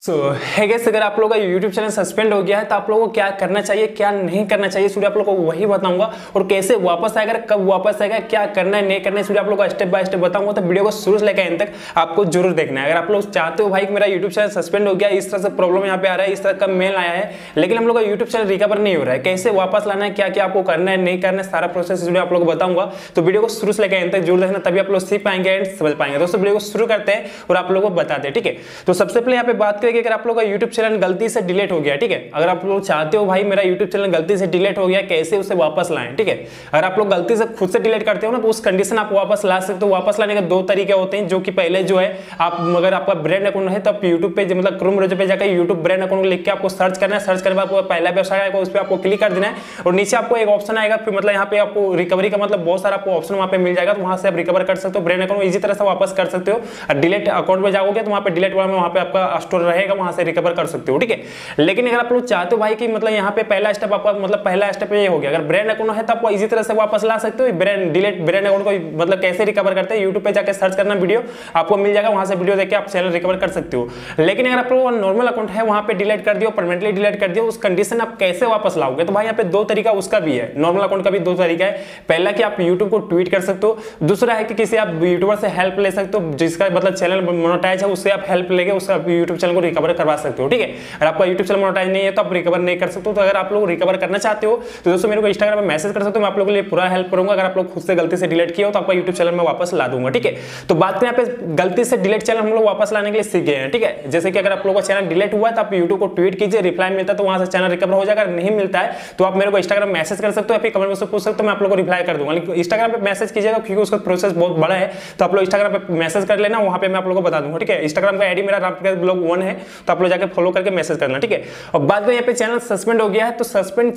है गाइस, अगर आप लोगों का YouTube चैनल सस्पेंड हो गया है तो आप लोगों को क्या करना चाहिए, क्या नहीं करना चाहिए, इसलिए आप लोगों को वही बताऊंगा। और कैसे वापस आएगा, कब वापस आएगा, क्या करना है नहीं करना है, इसलिए आप लोगों को स्टेप बाय स्टेप बताऊंगा। तो वीडियो को शुरू से लेकर एंड तक आपको जरूर देखना है। अगर आप लोग चाहते हो भाई कि मेरा YouTube चैनल सस्पेंड हो गया, इस तरह से प्रॉब्लम यहाँ पे आ रहा है, इस तरह का मेल आया है, लेकिन हम लोग का YouTube चैनल रिकवर नहीं हो रहा है, कैसे वापस लाना है, क्या क्या आपको करना है नहीं करना है, सारा प्रोसेस इसलिए आप लोग को बताऊंगा। तो वीडियो को शुरू से लेकर एंड तक जरूर देखना, तभी आप लोग सीख पाएंगे एंड समझ पाएंगे। दोस्तों वीडियो को शुरू करते हैं और आप लोगों को बताते हैं, ठीक है। तो सबसे पहले यहाँ पे बात करेंगे, अगर आप लोग का YouTube चैनल गलती से डिलीट हो गया, ठीक है। अगर आप लोग चाहते हो भाई मेरा YouTube चैनल गलती से डिलीट हो गया, कैसे उसे वापस लाएं, ठीक है। अगर आप लोग गलती से खुद से डिलीट करते हो ना, तो उस कंडीशन आप वापस ला सकते हो। वापस लाने के दो तरीके होते हैं, जो कि पहले जो है आप, अगर आपका ब्रांड अकाउंट है तो आप YouTube पे मतलब क्रोम ब्राउज़र पे जाकर YouTube ब्रांड अकाउंट लिख के आपको सर्च करना है। सर्च करने के बाद आपको पहला वेबसाइट आएगा, उस पर आपको क्लिक कर देना है और नीचे आपको एक ऑप्शन आएगा, फिर मतलब यहाँ पे आपको रिकवरी का मतलब बहुत सारा आपको ऑप्शन वहाँ पे मिल जाएगा। तो वहाँ से आप रिकवर कर सकते हो, ब्रांड अकाउंट इजी तरह से वापस कर सकते हो। और डिलीट अकाउंट में जाओगे तो वहाँ पे डिलीट वाला में वहाँ पे आपका स्टोर रहेगा, वहाँ से रिकवर कर सकते हो, ठीक है। लेकिन अगर आप लोग चाहते हो भाई कि मतलब यहाँ पे पहला स्टेप आपका मतलब पहला स्टेप ये हो गया, अगर ब्रांड अकाउंट है तो आपको इजी तरह से वापस ला सकते हो। ब्रांड अकाउंट को मतलब कैसे रिकवर करते हैं, YouTube पे जाकर सर्च करना, वीडियो आपको मिल जाएगा, वहां से वीडियो देख के आप चैनल रिकवर कर सकते हो। लेकिन अगर आप लोग नॉर्मल अकाउंट है, वहां पे डिलीट कर दियो, परमानेंटली डिलीट कर दियो, उस कंडीशन आप कैसे वापस लाओगे? तो भाई यहाँ पे दो तरीका उसका भी है, नॉर्मल अकाउंट का भी दो तरीका है। पहला कि आप YouTube को ट्वीट कर सकते हो, दूसरा है कि किसी आप यूट्यूबर से हेल्प ले सकते हो, जिसका मतलब चैनल मोनेटाइज है, उससे आप हेल्प लेके उसका YouTube चैनल को रिकवर करवा सकते हो, ठीक है। अगर आपका YouTube चैनल मोनेटाइज नहीं है तो आप रिकवर नहीं कर सकते हो। तो अगर आप लोग रिकवर करना चाहते हो तो दोस्तों मेरे को इंस्टाग्राम पे मैसेज कर सकते हो, मैं आप लोगों के लिए पूरा हेल्प करूंगा। अगर आप लोग खुद से गलती से डिलीट किया हो तो आपका YouTube चैनल में वापस ला दूंगा, ठीक है। तो बात करें यहाँ पे गलती से डिलीट चैनल हम लोग वापस लाने के लिए सीख गए हैं, ठीक है। जैसे कि अगर आप लोगों का चैनल डिलीट हुआ है तो आप YouTube को ट्वीट कीजिए, रिप्लाई मिलता है तो वहां से चैनल रिकवर हो जाएगा। अगर नहीं मिलता है तो आप मेरे को इंस्टाग्राम मैसेज कर सकते हो या फिर कमेंट बॉक्स में पूछ सकते हो, मैं आप लोगों को रिप्लाई कर दूंगा। लेकिन इंस्टाग्राम पे मैसेज कीजिएगा क्योंकि उसका प्रोसेस बहुत बड़ा है, तो आप लोग इंस्टाग्राम पे मैसेज कर लेना, वहां पे मैं आप लोगों को बता दूंगा, ठीक है। इंस्टाग्राम का आईडी मेरा रामप्रकाश ब्लॉग 1 है, तो आप लोग जाकर फॉलो करके मैसेज करना, ठीक है। और बात करें यहाँ पे चैनल सस्पेंड हो गया है, तो सस्पेंड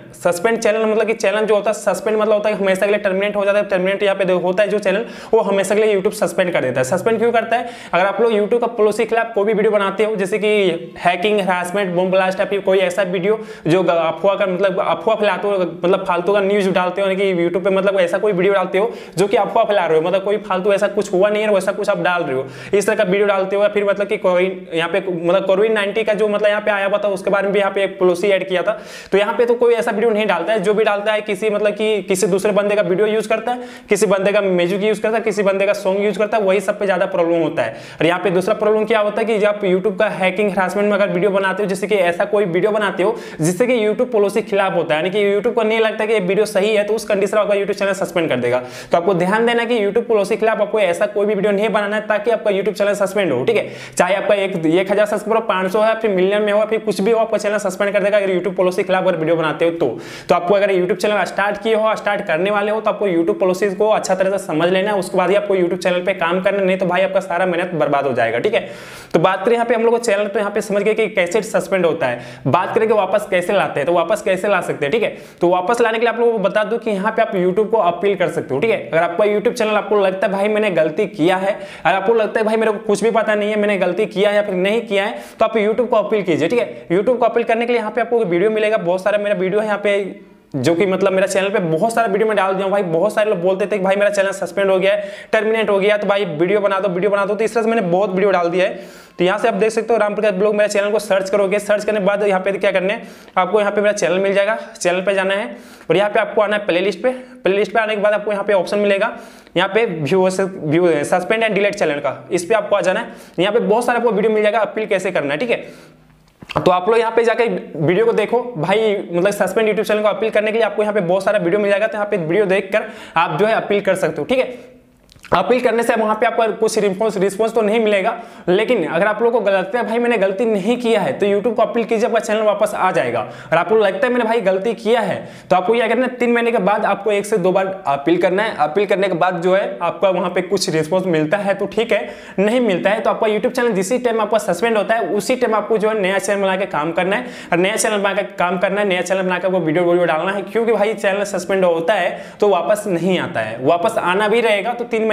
चैनल मतलब कि चैनल जो होता है सस्पेंड मतलब होता है हमेशा के लिए टर्मिनेट हो जाता है। टर्मिनेट यहाँ पे होता है जो चैनल, वो हमेशा के लिए YouTube सस्पेंड कर देता है। सस्पेंड क्यों करता है? अगर आप लोग YouTube का पॉलिसी के खिलाफ कोई भी वीडियो बनाते हो, जैसे कि हैकिंग, हरासमेंट, बम ब्लास्ट या फिर कोई ऐसा वीडियो जो अफवाह का मतलब अफवाह फैलाते हो, मतलब फालतू का न्यूज डालते हो, कि YouTube पे मतलब ऐसा कोई वीडियो डालते हो जो कि अफवाह फैला रहे हो, मतलब कोई फालतू ऐसा कुछ हुआ नहीं है, वैसा कुछ आप डाल रहे हो, इस तरह का वीडियो डालते हो, या फिर मतलब कि यहाँ पे मतलब कोविड-19 का जो मतलब यहाँ पे आया हुआ था उसके बारे में भी यहाँ पे एक पॉलिसी ऐड किया था। तो यहाँ पे तो कोई ऐसा वीडियो नहीं डालता है, जो भी डालता है किसी मतलब कि किसी दूसरे बंदे का वीडियो यूज करता है, किसी बंदे का म्यूजिक यूज करता है, किसी बंदे का सॉन्ग यूज करता है, वही सब पे ज्यादा प्रॉब्लम होता है। और यहाँ पे दूसरा प्रॉब्लम क्या होता है कि जब YouTube का हैकिंग हरासमेंट में अगर वीडियो बनाते हो, जैसे कि ऐसा कोई वीडियो बनाते हो जिससे कि YouTube पॉलिसी खिलाफ होता है, यानी कि YouTube को नहीं लगता कि ये वीडियो सही है, तो उस कंडीशन में आपका YouTube चैनल सस्पेंड कर देगा। तो आपको ध्यान देना कि YouTube पॉलिसी खिलाफ आपको ऐसा कोई भी वीडियो नहीं बनाना है ताकि आपका YouTube चैनल सस्पेंड हो, ठीक है। चाहे आपका 1000 सब्सक्राइबर 500 है, फिर मिलियन में हो, फिर कुछ भी हो, आपका चैनल सस्पेंड कर देगा अगर YouTube पॉलिसी खिलाफ अगर वीडियो बनाते हो तो आपको अगर YouTube चैनल स्टार्ट किए हो, स्टार्ट करने वाले हो, तो आपको YouTube पॉलिसी को अच्छा तरह से समझ लेना है, उसके बाद ही आपको YouTube चैनल पे काम करना, नहीं तो भाई आपका सारा मेहनत बर्बाद हो जाएगा, ठीक है। तो बात करें यहाँ पे हम लोग चैनल तो यहाँ पे समझ गए कि कैसे सस्पेंड होता है। बात करें कि वापस कैसे लाते हैं, तो वापस कैसे ला सकते हैं, ठीक है। तो वापस लाने के लिए आप लोगों को बता दूं कि यहाँ पे आप YouTube को अपील कर सकते हो, ठीक है। अगर आपका YouTube चैनल आपको लगता है भाई मैंने गलती किया है, अगर आपको लगता है भाई मेरे को कुछ भी पता नहीं है, मैंने गलती किया है या फिर नहीं किया है, तो आप YouTube को अपील कीजिए, ठीक है। YouTube को अपील करने के लिए यहाँ पे आपको वीडियो मिलेगा, बहुत सारा मेरा वीडियो है यहाँ पे, जो कि मतलब मेरा चैनल पे बहुत सारा वीडियो में डाल दिया भाई। बहुत सारे लोग बोलते थे कि भाई मेरा चैनल सस्पेंड हो गया है, टर्मिनेट हो गया, तो भाई वीडियो बना दो, तो इस तरह से मैंने बहुत वीडियो डाल दिया है। तो यहाँ से आप देख सकते हो रामप्रकाश ब्लॉग, मेरा चैनल को सर्च करोगे, सर्च करने के बाद यहाँ पे क्या करना है, आपको यहाँ पे मेरा चैनल मिल जाएगा, चैनल पे जाना है और यहाँ पे आपको आना है प्लेलिस्ट पे आने के बाद आपको यहाँ पे ऑप्शन मिलेगा, यहाँ पे view suspend and delete channel का, इस पे आपको आ जाना है। यहाँ पे बहुत सारा आपको वीडियो मिल जाएगा अपील कैसे करना है, ठीक है। तो आप लोग यहाँ पे जाकर वीडियो को देखो भाई, मतलब सस्पेंड YouTube चैनल को अपील करने के लिए आपको यहाँ पे बहुत सारा वीडियो मिल जाएगा, तो यहाँ पे वीडियो देखकर आप जो है अपील कर सकते हो, ठीक है। अपील करने से वहां पे आपको कुछ रिस्पॉन्स तो नहीं मिलेगा, लेकिन अगर आप लोगों को लगता है भाई मैंने गलती नहीं किया है तो YouTube को अपील कीजिए, आपका चैनल वापस आ जाएगा। और आपको लगता है मैंने भाई गलती किया है तो आपको क्या करना है, 3 महीने के बाद आपको 1 से 2 बार अपील करना है। अपील करने के बाद जो है आपका वहां पे कुछ रिस्पॉन्स मिलता है तो ठीक है, नहीं मिलता है तो आपका YouTube चैनल जिसी टाइम आपका सस्पेंड होता है उसी टाइम आपको जो है नया चैनल बना के काम करना है, और नया चैनल बना के काम करना है, नया चैनल बनाकर आपको वीडियो डालना है, क्योंकि भाई चैनल सस्पेंड होता है तो वापस नहीं आता है। वापस आना भी रहेगा तो 3 महीने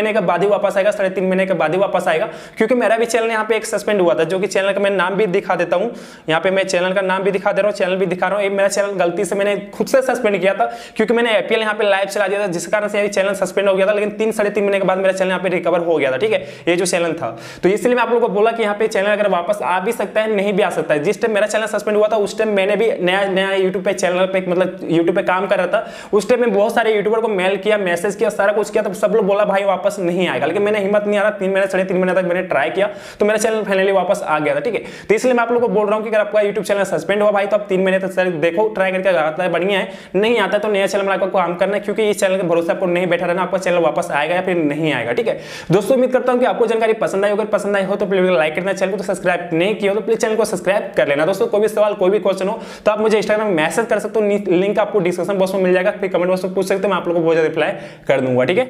महीने के बाद ही वापस आएगा, 3.5 महीने के बाद ही वापस आएगा, क्योंकि मेरा भी चैनल यहाँ पे एक सस्पेंड हुआ था, जो कि चैनल का मैं नाम भी दिखा देता हूँ। यहाँ पे मैं चैनल का नाम भी दिखा दे रहा हूँ, चैनल भी दिखा रहा हूँ। मेरा चैनल गलती से मैंने खुद से सस्पेंड किया था, क्योंकि मैंने आईपीएल यहाँ पे लाइव चला दिया था, जिस कारण से चैनल सस्पेंड हो गया था। लेकिन 3-3.5 महीने के बाद मेरा चैनल यहाँ पे रिकवर हो गया था, ठीक है, ये जो चैनल था। तो इसलिए मैं आप लोगों को बोला कि यहाँ पे चैनल अगर वापस आ भी सकता है, नहीं भी आ सकता है। जिस टाइम मेरा चैनल सस्पेंड हुआ था उस टाइम मैंने भी नया यूट्यूब पे चैनल पे मतलब यूट्यूब पे काम कर रहा था। उस टाइम मैं बहुत सारे यूट्यूबर को मेल किया, मैसेज किया, सारा कुछ किया, तो सब लोग बोला भाई वापस नहीं आएगा। लेकिन मैंने हिम्मत नहीं आ रहा, 3 महीने 3.5 महीने तक मैंने ट्राई किया, तो मेरा चैनल फाइनली वापस आ गया था, ठीक है। तो इसलिए मैं आप लोगों को बोल रहा हूँ कि अगर आपका यूट्यूब चैनल सस्पेंड हुआ भाई, तो आप 3 महीने तक देखो, ट्राई करके आता है बढ़िया है, नहीं आता तो नया चैनल आपको काम करना है, क्योंकि इस चैनल के भरोसे आपको नहीं बैठा रहना, आपका चैनल वापस आएगा या फिर नहीं आएगा, ठीक है। दोस्तों उम्मीद करता हूं कि आपको जानकारी पसंद आई। अगर पसंद आई हो तो प्लीज लाइक करना, चैनल को तो सब्सक्राइब नहीं किया हो तो प्लीज चैनल को सब्सक्राइब कर लेना। दोस्तों कोई भी सवाल कोई भी क्वेश्चन हो तो आप मुझे इंस्टाग्राम में मैसेज कर सकते हो, लिंक आपको डिस्क्रिप्शन बॉक्स में मिल जाएगा, फिर कमेंट बॉक्स में पूछ सकते हो, मैं आप लोगों को बहुत ज्यादा रिप्लाई कर दूंगा, ठीक है।